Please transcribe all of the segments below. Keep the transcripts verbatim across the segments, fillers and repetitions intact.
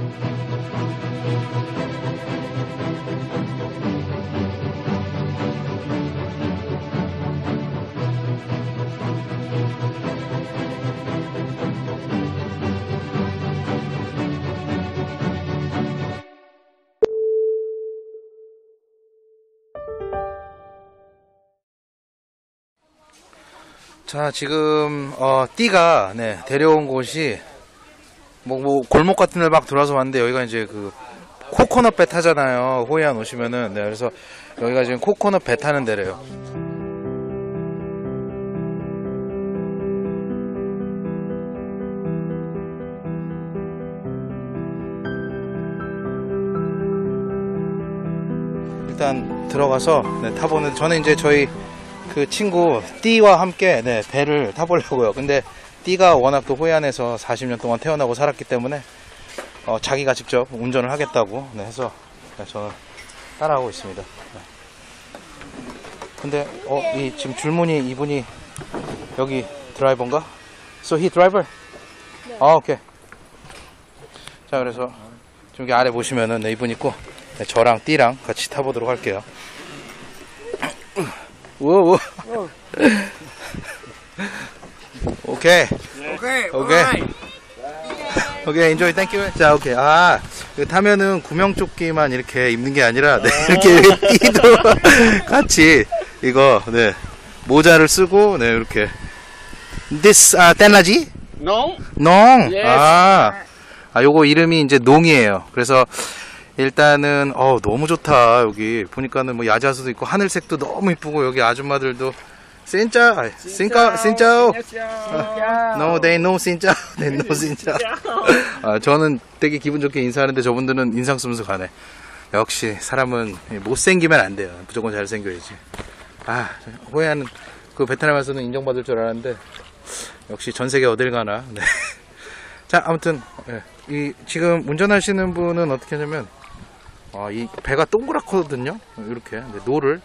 자, 지금 어, 띠가 네, 데려온 곳이 뭐, 뭐 골목 같은 데 막 들어와서 왔는데, 여기가 이제 그 코코넛 배 타잖아요. 호이안 오시면은. 네, 그래서 여기가 지금 코코넛 배 타는 데래요. 일단 들어가서 네, 타보는, 저는 이제 저희 그 친구 띠와 함께 네, 배를 타보려고요. 근데 띠가 워낙 또 호이안에서 사십 년 동안 태어나고 살았기 때문에 어, 자기가 직접 운전을 하겠다고 네, 해서 네, 저는 따라하고 있습니다. 네. 근데 어, 이 지금 줄무늬 이분이 여기 드라이버인가? So he driver? 네. 아, 오케이. 자, 그래서 여기 아래 보시면은 네, 이분 있고 네, 저랑 띠랑 같이 타보도록 할게요. 우와. 오케이. 오케이. 오케이. 오케이, enjoy, thank you. 자, 오케이. 아, 타면은 구명조끼만 이렇게 입는 게 아니라, 네, 이렇게 띠도 같이, 이거, 네, 모자를 쓰고, 네, 이렇게. This, 아, 땐라지? 농? 농? Yes. 아, 아, 요거 이름이 이제 농이에요. 그래서, 일단은 어 너무 좋다. 여기 보니까는 뭐 야자수도 있고 하늘색도 너무 이쁘고, 여기 아줌마들도 진짜 진짜 진짜 no they no 진짜 they no 진짜. 아, 저는 되게 기분 좋게 인사하는데 저분들은 인상 쓰면서 가네. 역시 사람은 못생기면 안 돼요. 무조건 잘생겨야지. 아, 호이안 그 베트남에서는 인정받을 줄 알았는데 역시 전 세계 어딜 가나. 네. 자, 아무튼 네. 이 지금 운전하시는 분은 어떻게 하냐면, 아, 이 배가 동그랗거든요. 이렇게 근데 노를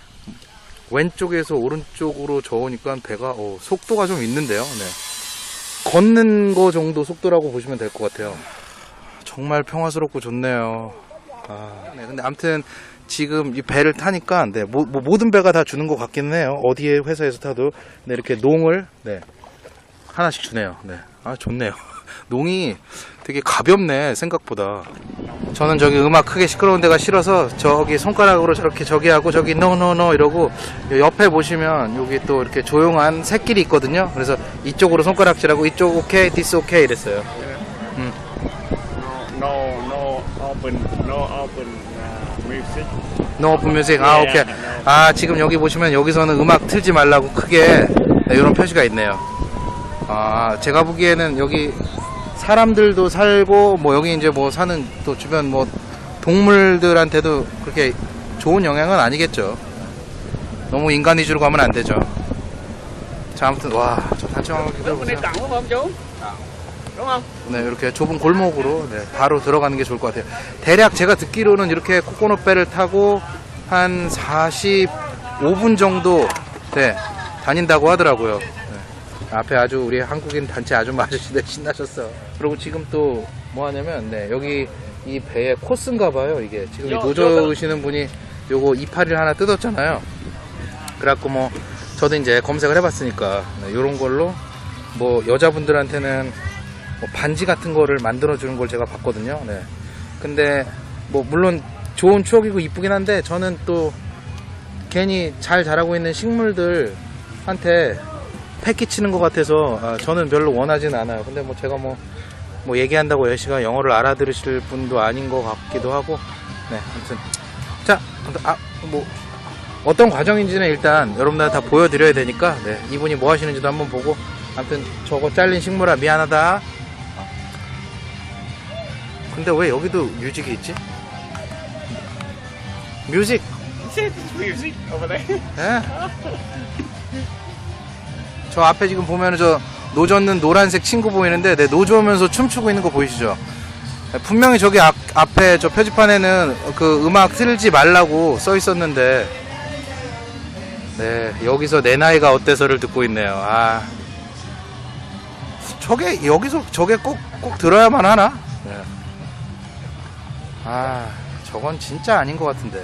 왼쪽에서 오른쪽으로 저으니까 배가 어, 속도가 좀 있는데요. 네. 걷는 거 정도 속도라고 보시면 될 것 같아요. 정말 평화스럽고 좋네요. 아, 네. 근데 아무튼 지금 이 배를 타니까 네, 뭐, 뭐 모든 배가 다 주는 것 같기는 해요. 어디에 회사에서 타도 네, 이렇게 농을 네, 하나씩 주네요. 네. 아, 좋네요. 농이 되게 가볍네, 생각보다. 저는 저기 음악 크게 시끄러운 데가 싫어서 저기 손가락으로 저렇게 저기 하고 저기 노노노 이러고, 옆에 보시면 여기 또 이렇게 조용한 샛길이 있거든요. 그래서 이쪽으로 손가락질하고 이쪽 오케이, 디스 오케이 이랬어요. 음. No, no open, no open uh, music. No open music. 아, 오케이. 아, 지금 여기 보시면 여기서는 음악 틀지 말라고 크게 네, 이런 표시가 있네요. 아, 제가 보기에는 여기 사람들도 살고 뭐 여기 이제 뭐 사는 또 주변 뭐 동물들한테도 그렇게 좋은 영향은 아니겠죠. 너무 인간 위주로 가면 안 되죠. 자, 아무튼 와, 저 단체방을 기다려보세요. 네, 이렇게 좁은 골목으로 네, 바로 들어가는 게 좋을 것 같아요. 대략 제가 듣기로는 이렇게 코코넛 배를 타고 한 사십오 분 정도 네, 다닌다고 하더라고요. 네. 앞에 아주 우리 한국인 단체 아줌마 아저씨들 신나셨어. 그리고 지금 또 뭐 하냐면 네, 여기 이 배의 코스인가 봐요. 이게 지금 이 노조시는 분이 요거 이파리를 하나 뜯었잖아요. 그래갖고 뭐 저도 이제 검색을 해봤으니까 네, 요런 걸로 뭐 여자분들한테는 뭐 반지 같은 거를 만들어 주는 걸 제가 봤거든요. 네. 근데 뭐 물론 좋은 추억이고 이쁘긴 한데 저는 또 괜히 잘 자라고 있는 식물들한테 패 끼치는 것 같아서 아, 저는 별로 원하진 않아요. 근데 뭐 제가 뭐, 뭐 얘기한다고 여시가 영어를 알아들으실 분도 아닌 것 같기도 하고. 네, 아무튼 자, 아, 뭐 어떤 과정인지는 일단 여러분들 다 보여드려야 되니까 네, 이분이 뭐 하시는지도 한번 보고. 아무튼 저거 잘린 식물아 미안하다. 근데 왜 여기도 뮤직이 있지? 뮤직. Music over there. 예. 저 앞에 지금 보면은 저 노젓는 노란색 친구 보이는데 네, 노조면서 춤추고 있는 거 보이시죠? 분명히 저기 앞, 앞에 저 표지판에는 그 음악 틀지 말라고 써 있었는데 네, 여기서 내 나이가 어때서를 듣고 있네요. 아, 저게 여기서 저게 꼭 꼭 들어야만 하나? 네. 아, 저건 진짜 아닌 것 같은데.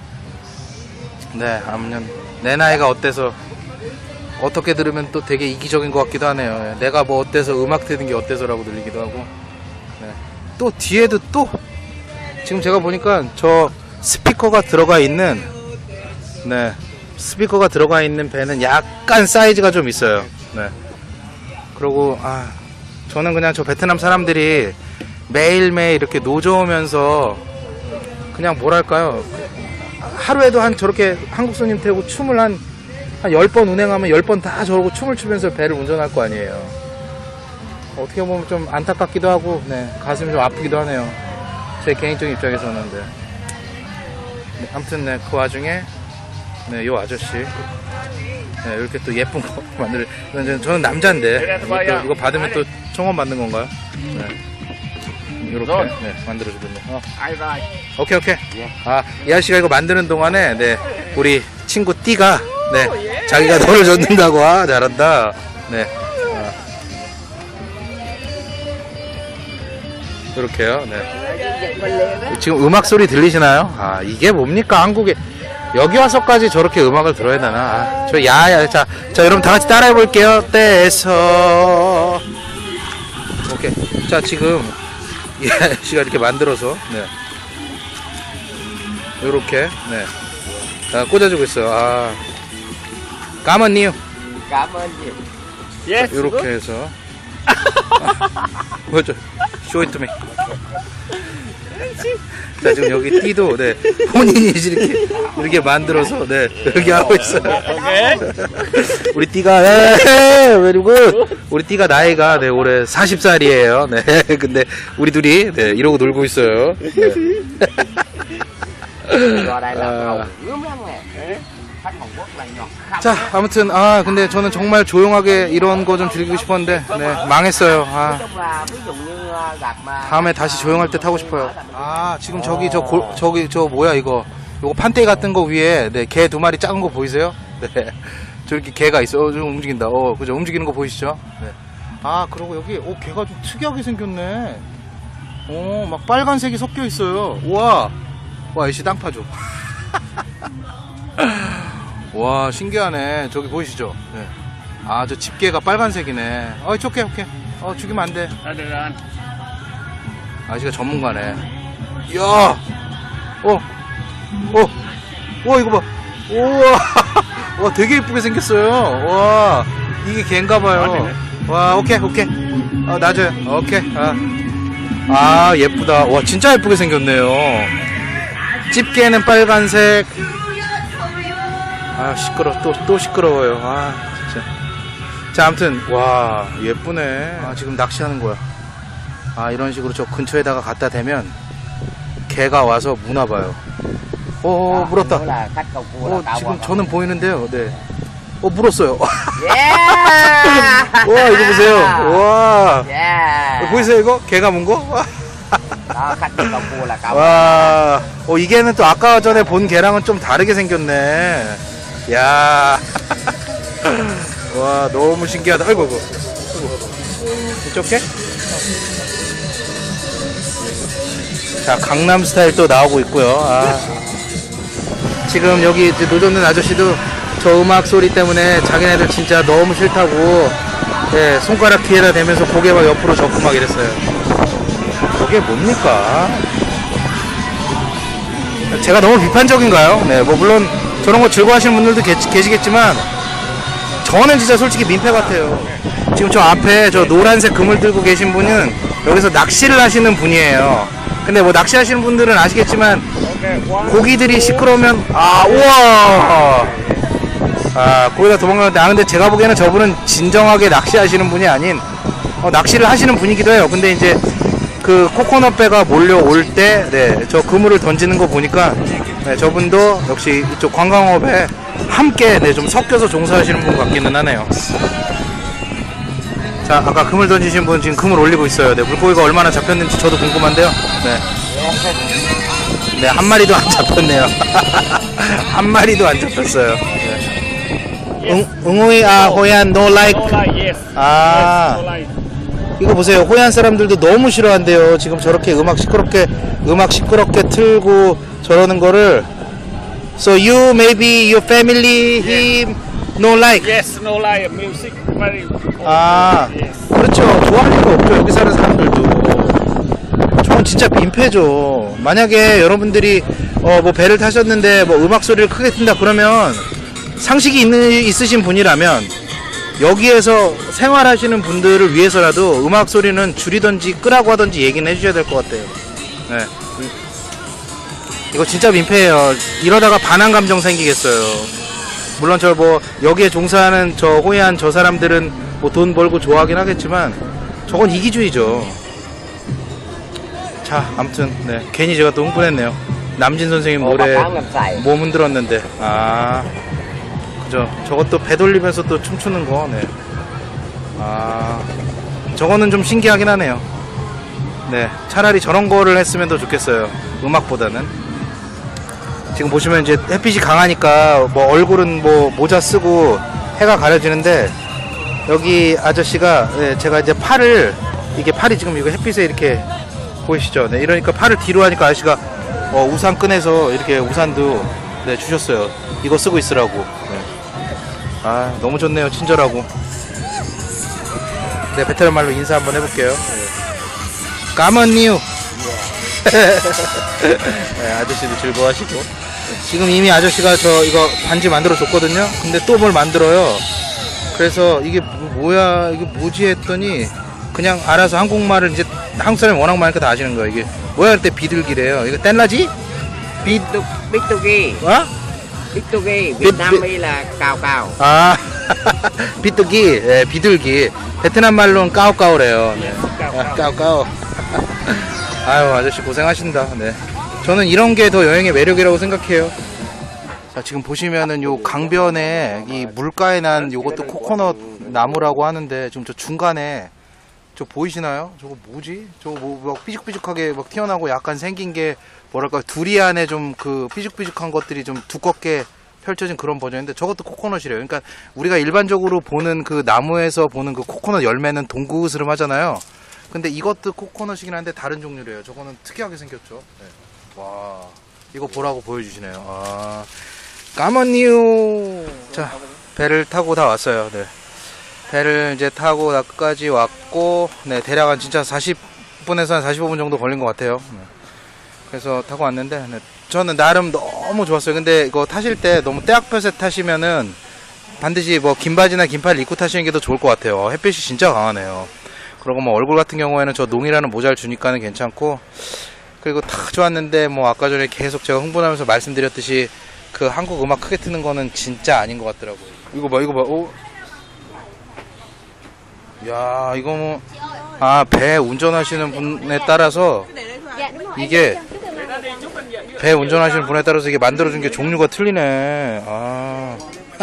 네, 아무튼 내 나이가 어때서 어떻게 들으면 또 되게 이기적인 것 같기도 하네요. 내가 뭐 어때서 음악 트는 게 어때서라고 들리기도 하고. 네. 또 뒤에도 또 지금 제가 보니까 저 스피커가 들어가 있는 네 스피커가 들어가 있는 배는 약간 사이즈가 좀 있어요. 네. 그리고 아 저는 그냥 저 베트남 사람들이 매일매일 이렇게 노져오면서 그냥 뭐랄까요, 하루에도 한 저렇게 한국 손님 태우고 춤을 한 한 열 번 운행하면 열 번 다 저러고 춤을 추면서 배를 운전할 거 아니에요. 어떻게 보면 좀 안타깝기도 하고, 네, 가슴이 좀 아프기도 하네요. 제 개인적인 입장에서는. 네. 네, 아무튼, 네, 그 와중에, 네, 요 아저씨. 네, 이렇게 또 예쁜 거 만들, 저는 남자인데, 이거, 이거 받으면 또 청원 받는 건가요? 네. 이렇게, 네, 만들어주겠네. 어. Ai rồi? 오케이, 오케이. 아, 이 아저씨가 이거 만드는 동안에, 네, 우리 친구 띠가, 네, 자기가 너를 줬는다고. 아, 잘한다. 네. 아. 이렇게요. 네. 지금 음악 소리 들리시나요? 아, 이게 뭡니까? 한국에 여기 와서까지 저렇게 음악을 들어야 되나? 아, 저 야야. 자, 자, 여러분 다 같이 따라해 볼게요. 떼서. 오케이. 자, 지금 이 아저씨가 이렇게 만들어서, 네. 요렇게, 네. 아, 꽂아주고 있어요. 아. 까만니요. Cảm ơn chị. Yes. 요렇게 해서. 보여줘. Show it to me. 자, 지금 여기 띠도, 네, 본인이 이렇게, 이렇게 만들어서, 네, 이렇게 하고 있어요. Okay. 우리 띠가, 네, 그리고, 우리 띠가 나이가, 네, 올해 마흔 살이에요. 네, 근데, 우리 둘이, 네, 이러고 놀고 있어요. 네. Vào đây là À. hầu gớm lắm nè. Khách Hàn Quốc là nhọt khắp. 자, 아무튼, 아, 근데 저는 정말 조용하게 이런 거 좀 즐기고 싶었는데, 네, 망했어요. 아. Nói chung là ví dụ như uh, gặp mà 다음에 다시 조용할 때 타고 싶어요. 아, 지금 저기 저 골, 저기 저 뭐야 이거? 요거 판떼기 같은 거 위에, 네, 개 두 마리 작은 거 보이세요? 네. 저렇게 개가 있어. 어, 좀 움직인다. 어, 그죠? 움직이는 거 보이시죠? 네. 아, 그리고 여기 오, 개가 좀 특이하게 생겼네. 오, 막 빨간색이 섞여 있어요. 우와. 와, 이씨 땅 파줘. 와, 신기하네. 저기 보이시죠? 네. 아, 저 집게가 빨간색이네. 어, 오케이, 오케이. 어, 죽이면 안 돼. Ra được rồi. 아저씨가 전문가네. 이야, 어, 어, 와, 이거 봐. 우와, 와, 되게 예쁘게 생겼어요. 와, 이게 개인가봐요. 와, 오케이, 오케이. 어, 놔줘요. 오케이. 아, 아, 예쁘다. 와, 진짜 예쁘게 생겼네요. 집게는 빨간색. 아, 시끄러, 또, 또 시끄러워요. 아, 진짜. 자, 아무튼, 와, 예쁘네. 아, 지금 낚시하는 거야. 아, 이런 식으로 저 근처에다가 갖다 대면 개가 와서 무나봐요. 오, 물었다. Đó là khách cầu cua là 어, tao 지금 qua 저는 보이는데요. 네. 어, 물었어요. Yeah. 와, 이거 보세요. 와. Yeah. 보이세요, 이거? 개가 문 거? Đó, khách cầu cua là cậu. 와. 어, 이게는 또 아까 전에 본 개랑은 좀 다르게 생겼네. 야. 와, 너무 신기하다. 아이고, 아이고. 이쪽에? 자, 강남 스타일 또 나오고 있고요. 아. 지금 여기 이제 노젓는 아저씨도 저 음악 소리 때문에 자기네들 진짜 너무 싫다고, 예, 손가락 뒤에다 대면서 고개 막 옆으로 접고 막 이랬어요. 저게 뭡니까? 제가 너무 비판적인가요? 네, 뭐 물론 저런 거 즐거워하시는 분들도 계, 계시겠지만 저는 진짜 솔직히 민폐 같아요. 지금 저 앞에 저 노란색 그물 들고 계신 분은 여기서 낚시를 하시는 분이에요. 근데 뭐 낚시하시는 분들은 아시겠지만 고기들이 시끄러우면, 아, 우와, 아, 거기다 도망가는데, 아, 근데 제가 보기에는 저분은 진정하게 낚시하시는 분이 아닌, 어, 낚시를 하시는 분이기도 해요. 근데 이제 그 코코넛 배가 몰려올 때, 네, 저 그물을 던지는 거 보니까, 네, 저분도 역시 이쪽 관광업에 함께, 네, 좀 섞여서 종사하시는 분 같기는 하네요. 자, 아까 그물 던지신 분 지금 그물 올리고 있어요. 네, 물고기가 얼마나 잡혔는지 저도 궁금한데요. 네. 네, 한 마리도 안 잡혔네요. 한 마리도 안 잡혔어요. 네. 응, 응우이, 아, 호얀, no like. No like, yes. 아, Yes, no like. 이거 보세요. 호얀 사람들도 너무 싫어한대요. 지금 저렇게 음악 시끄럽게 음악 시끄럽게 틀고 저러는 거를. So you maybe your family him no like. Yes, no lie. Music very. 아, Yes. 그렇죠. 좋아할 리가 없죠. 여기 사는 사람들도. 저건 진짜 민폐죠. 만약에 여러분들이 어 뭐 배를 타셨는데 뭐 음악 소리를 크게 튼다 그러면 상식이 있는 있으신 분이라면 여기에서 생활하시는 분들을 위해서라도 음악 소리는 줄이든지 끄라고 하든지 얘기는 해주셔야 될 것 같아요. 네. 이거 진짜 민폐예요. 이러다가 반항 감정 생기겠어요. 물론 저 뭐 여기에 종사하는 저 호얀 저 사람들은 뭐 돈 벌고 좋아하긴 하겠지만 저건 이기주의죠. 자, 아무튼 네 괜히 제가 또 흥분했네요. 남진 선생님 Ủa, 노래 bà Tám làm xài. 몸 흔들었는데 아 그죠. 저것도 배 돌리면서 또 춤추는 거. 네. 아 저거는 좀 신기하긴 하네요. 네, 차라리 저런 거를 했으면 더 좋겠어요. 음악보다는. 지금 보시면 이제 햇빛이 강하니까 뭐 얼굴은 뭐 모자 쓰고 해가 가려지는데 여기 아저씨가 네, 제가 이제 팔을 이게 팔이 지금 이거 햇빛에 이렇게 보이시죠? 네, 이러니까 팔을 뒤로 하니까 아저씨가 어, 우산 꺼내서 이렇게 우산도 네, 주셨어요. 이거 쓰고 있으라고. 네. 아 너무 좋네요. 친절하고. 네, 베테랑 말로 인사 한번 해볼게요. 네. 까먼니우. 네, 아저씨도 즐거워하시고. 지금 이미 아저씨가 저 이거 반지 만들어 줬거든요. 근데 또 뭘 만들어요. 그래서 이게 뭐야 이게 뭐지 했더니 그냥 알아서 한국말을 이제 한국 사람이 워낙 많으니까 다 아시는 거예요. 이게 뭐야 할 때 비둘기래요. 이거 뗀라지? 비 Bitugi. 어? Bitugi. Bit- Vietnamese là cao cao. 아 비둘기, 예, 비둘기. 베트남 말로는 까오까오래요. 네. 아, 까오까오. 아유 아저씨 고생하신다. 네. 저는 이런 게 더 여행의 매력이라고 생각해요. 자, 지금 보시면은 요 강변에 이 물가에 난 요것도 코코넛 나무라고 하는데 지금 저 중간에 저 보이시나요? 저거 뭐지? 저거 뭐 막 삐죽삐죽하게 막 튀어나오고 약간 생긴 게 뭐랄까 두리안에 좀 그 삐죽삐죽한 것들이 좀 두껍게 펼쳐진 그런 버전인데 저것도 코코넛이래요. 그러니까 우리가 일반적으로 보는 그 나무에서 보는 그 코코넛 열매는 동그스름 하잖아요. 근데 이것도 코코넛이긴 한데 다른 종류래요. 저거는 특이하게 생겼죠. 네. 와, 이거 보라고 보여주시네요. 아, 까먼니우. 자, 배를 타고 다 왔어요. 네. 배를 이제 타고 나까지 왔고, 네, 대략 한 진짜 사십 분에서 한 사십오 분 정도 걸린 것 같아요. 네. 그래서 타고 왔는데, 네, 저는 나름 너무 좋았어요. 근데 이거 타실 때 너무 때학볕에 타시면은 반드시 뭐 긴 바지나 긴 팔 입고 타시는 게 더 좋을 것 같아요. 햇빛이 진짜 강하네요. 그리고 뭐 얼굴 같은 경우에는 저 농이라는 모자를 주니까는 괜찮고, 그리고 딱 좋았는데 뭐 아까 전에 계속 제가 흥분하면서 말씀드렸듯이 그 한국 음악 크게 트는 거는 진짜 아닌 것 같더라고요. 이거 봐, 이거 봐. 오. 야, 이거 뭐, 아, 배 운전하시는 분에 따라서 이게 배 운전하시는 분에 따라서 이게 만들어준 게 종류가 틀리네. 아.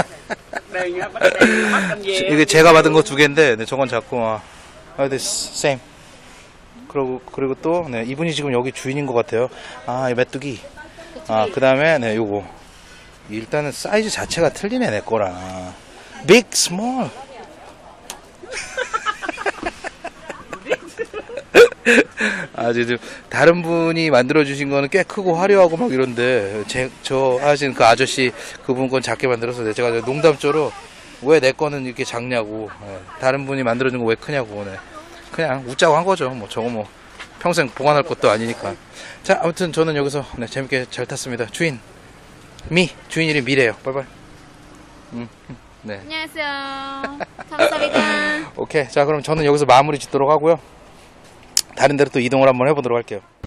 이게 제가 받은 거 두 개인데, 네, 저건 자꾸, 아, 아, 네, same. 그리고, 그리고 또, 네, 이분이 지금 여기 주인인 것 같아요. 아, 이 메뚜기. 아, 그 다음에, 네, 요거. 일단은 사이즈 자체가 틀리네, 내 거랑. big, small. 아, 저, 저, 다른 분이 만들어주신 거는 꽤 크고 화려하고 막 이런데, 제, 저 하신 그 아저씨, 그분 건 작게 만들어서, 제가 농담조로, 왜 내 거는 이렇게 작냐고, 네, 다른 분이 만들어준 거 왜 크냐고, 네. 그냥 웃자고 한 거죠. 뭐 저거 뭐 평생 보관할 것도 아니니까. 자, 아무튼 저는 여기서 네, 재밌게 잘 탔습니다. 주인 미 주인 이름 미래요. 빠이빠이. 음, 네. 안녕하세요. 감사합니다. 오케이. 자, 그럼 저는 여기서 마무리 짓도록 하고요. 다른 데로 또 이동을 한번 해보도록 할게요.